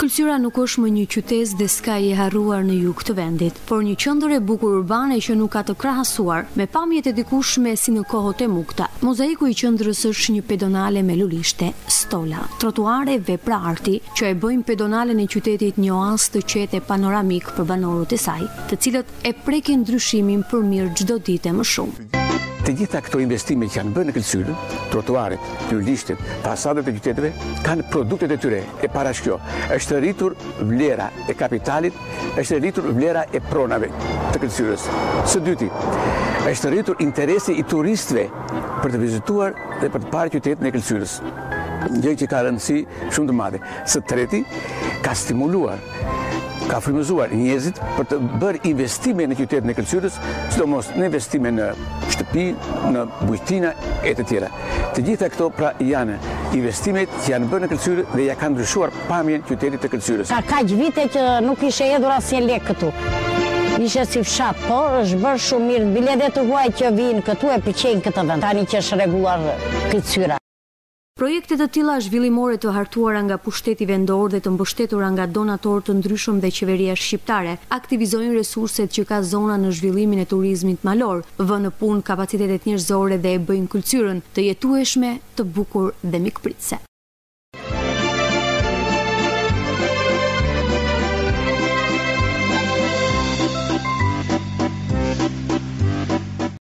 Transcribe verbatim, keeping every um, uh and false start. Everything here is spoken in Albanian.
Kulcyra nuk është më një qytet dhe s'ka i harruar në jug të vendit, por një qendër e bukur urbane që nuk ka të krahasuar me pamjet e dikushme si në kohët e mukta. Mozaiku i qendrës është një pedonale me lulishte, stola, trotuare, vepra arti që e bëjnë pedonalen e qytetit një oazë të qetë e panoramik për banorët e saj, të cilët e prekin ndryshimin për mirë çdo ditë më shumë. Të gjitha këto investime që janë bërë në Kulcyr, trotuaret, lulishtet, fasadet e qyteteve, kanë produktet e tyre. E parash kjo, është rritur vlera e kapitalit, është rritur vlera e pronave të Kulcyrës. Së dyti, është rritur interesi i turistëve për të vizituar dhe për të parë qytetin e Kulcyrës. Gjë që ka rëndësi shumë të madhe. Së treti, ka stimuluar ka frymëzuar njerëzit për të bërë investime në qytetin e Kulcyrës, sidomos në investime në shtëpi, në bujtina e të tjera. Të gjitha këto pra janë investimet që janë bërë në Kulcyr dhe ja kanë ndryshuar pamjen qytetit të Kulcyrës. Ka kaq vite që nuk ishe hedhur asnjë lek këtu. Ishe si fshat, po është bërë shumë mirë. Biletet të huaj që vinë këtu e pëlqejnë këtë vend. Tani që është rregulluar Kulcyra. Projekte të tilla zhvillimore të hartuara nga pushteti vendor dhe të mbështetura nga donatorë të ndryshëm dhe qeveria shqiptare aktivizojnë resurset që ka zona në zhvillimin e turizmit malor, vënë në punë kapacitetet njerëzore dhe e bëjnë Kulcyrën të jetueshme, të bukur dhe mikpritëse.